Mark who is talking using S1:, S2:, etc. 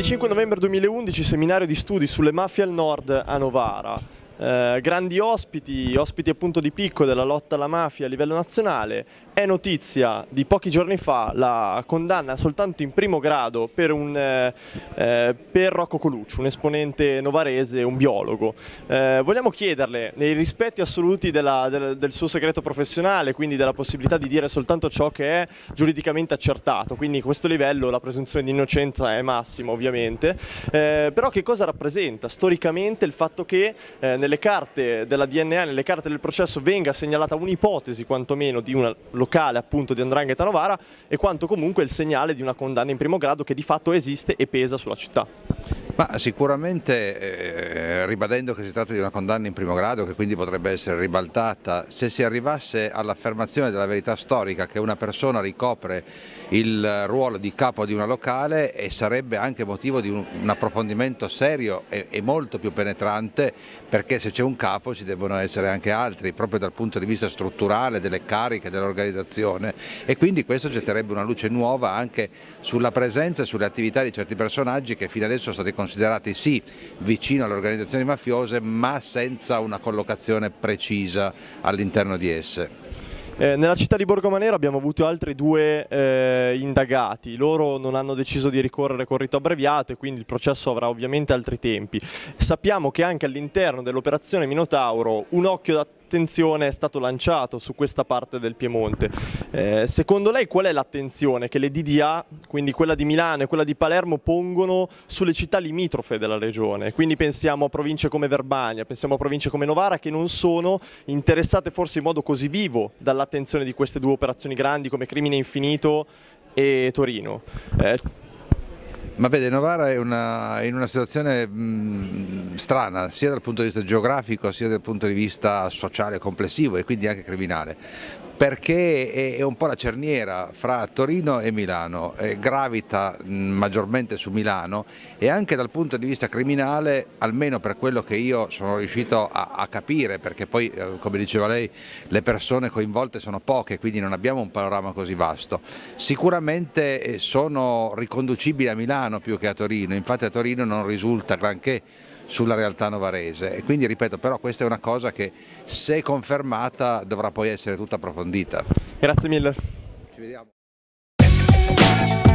S1: 25 novembre 2011, seminario di studi sulle mafie al nord a Novara. Grandi ospiti appunto di picco della lotta alla mafia a livello nazionale. È notizia di pochi giorni fa la condanna soltanto in primo grado per Rocco Coluccio, un esponente novarese, un biologo. Vogliamo chiederle, nei rispetti assoluti del suo segreto professionale, quindi della possibilità di dire soltanto ciò che è giuridicamente accertato, quindi a questo livello la presunzione di innocenza è massima ovviamente, però che cosa rappresenta storicamente il fatto che nelle carte della DNA, nelle carte del processo venga segnalata un'ipotesi quantomeno di una locale appunto di 'Ndrangheta Novara e quanto comunque il segnale di una condanna in primo grado che di fatto esiste e pesa sulla città?
S2: Ma sicuramente ribadendo che si tratta di una condanna in primo grado che quindi potrebbe essere ribaltata, se si arrivasse all'affermazione della verità storica che una persona ricopre il ruolo di capo di una locale, e sarebbe anche motivo di un approfondimento serio e molto più penetrante, perché se c'è un capo ci devono essere anche altri, proprio dal punto di vista strutturale, delle cariche, dell'organizzazione, e quindi questo getterebbe una luce nuova anche sulla presenza e sulle attività di certi personaggi che fino adesso sono stati considerati sì vicino alle organizzazioni mafiose ma senza una collocazione precisa all'interno di esse.
S1: Nella città di Borgomanero abbiamo avuto altri due indagati, loro non hanno deciso di ricorrere con rito abbreviato e quindi il processo avrà ovviamente altri tempi. Sappiamo che anche all'interno dell'operazione Minotauro un occhio d'attenzione è stato lanciato su questa parte del Piemonte. Secondo lei qual è l'attenzione che le DDA, quindi quella di Milano e quella di Palermo, pongono sulle città limitrofe della regione? Quindi pensiamo a province come Verbania, pensiamo a province come Novara, che non sono interessate forse in modo così vivo dall'attenzione di queste due operazioni grandi come Crimine Infinito e Torino.
S2: Ma vede, Novara è in una situazione strana, sia dal punto di vista geografico sia dal punto di vista sociale complessivo e quindi anche criminale, perché è un po' la cerniera fra Torino e Milano, gravita maggiormente su Milano, e anche dal punto di vista criminale, almeno per quello che io sono riuscito a capire, perché poi come diceva lei le persone coinvolte sono poche, quindi non abbiamo un panorama così vasto. Sicuramente sono riconducibili a Milano più che a Torino, infatti a Torino non risulta granché sulla realtà novarese, e quindi ripeto, però questa è una cosa che se confermata dovrà poi essere tutta approfondita.
S1: Grazie mille.
S2: Ci vediamo.